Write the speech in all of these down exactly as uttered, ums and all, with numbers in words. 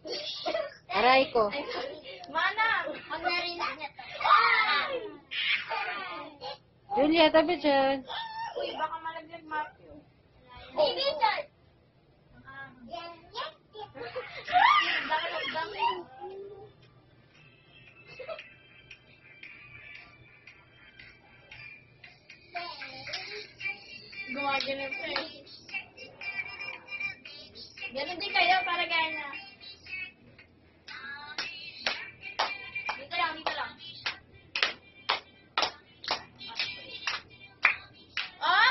Aray ko. Mana! Huwag na rin niya to. Julia, tabi dyan. Uy, baka malaglag Matthew. Hey, Victor! Bakit nagdamay? Gumagano pa eh. Ganun din kayo para gaya na. Dito lang, dito lang. Oh!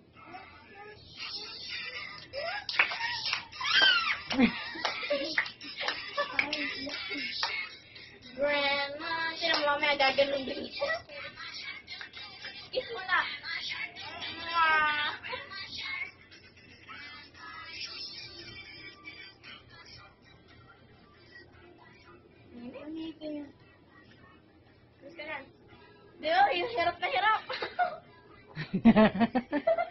Grandma, sino mo mamaya gaganon din. Kiss mo na. Mwah. Kiss ka na. Di ba, yung hirap na hirap.